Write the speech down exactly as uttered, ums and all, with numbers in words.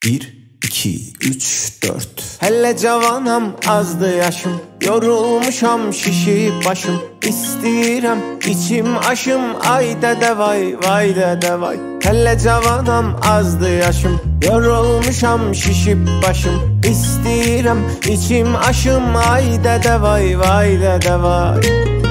Bir, iki, üç, dört. Hele cavanam, azdı yaşım, yorulmuşam, şişip başım. İstirəm içim aşım, ay dədə vay, vay dədə vay. Hele cavanam, azdı yaşım, yorulmuşam, şişip başım. İstirəm içim aşım, ay dədə vay, vay dədə vay.